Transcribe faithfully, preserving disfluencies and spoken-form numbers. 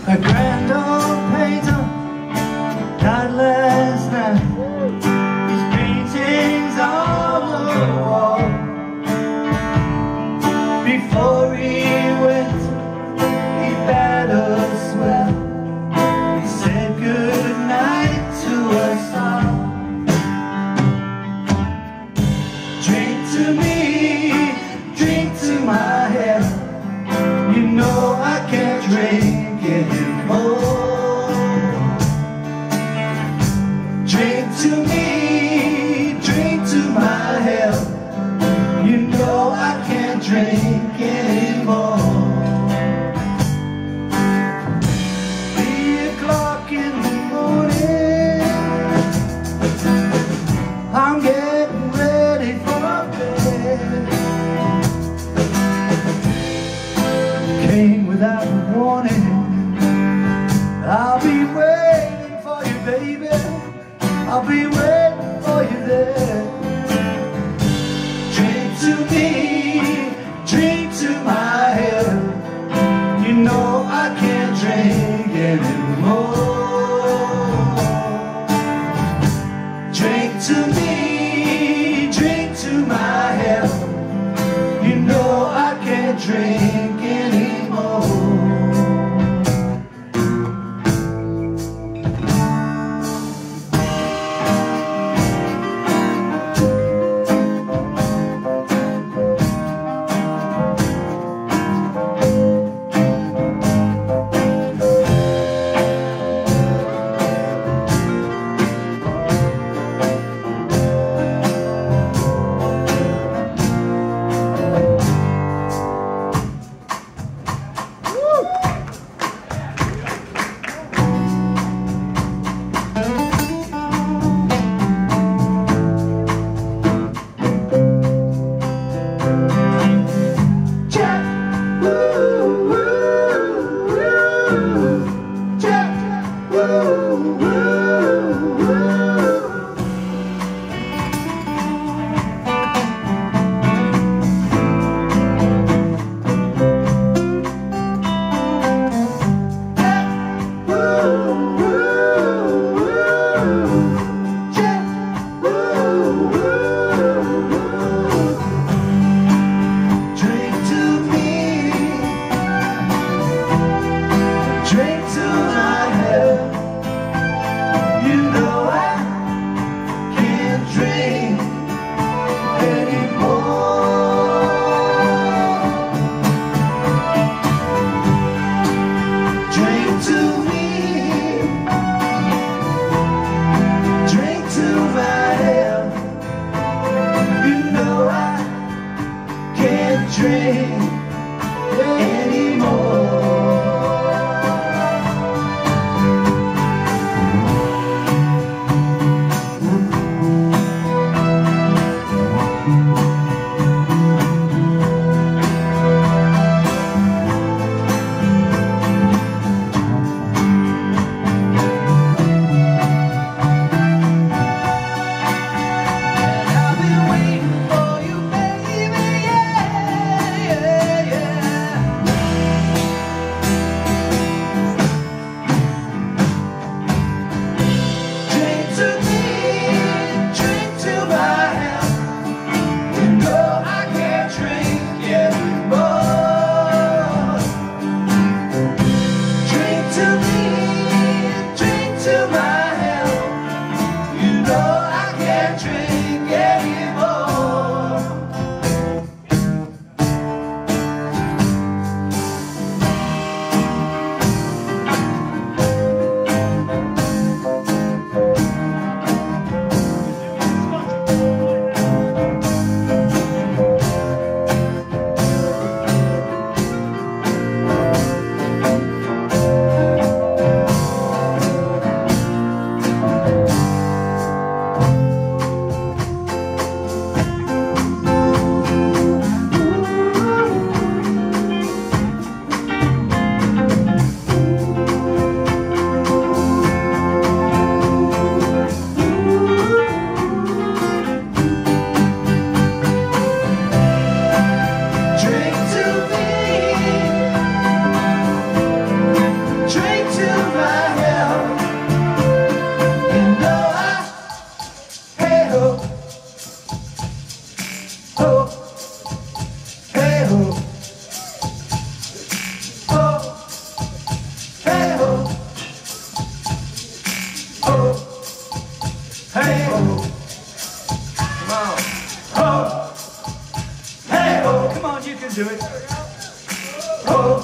A grand old painter died last night. His paintings on the wall. Before he went, he bade us well. He said good night to us all. Drink to me, drink to my head. You know I can't drink anymore. Drink to me, drink to my health. You know I can't drink anymore. Three o'clock in the morning, I'm getting ready for bed. Came without warning. I'll be waiting for you, baby. I'll be waiting for you there. Drink to me, drink to my head. You know I can't drink anymore. Drink to me, drink to my head. You know I can't drink anymore. Drink you can do it. Oh.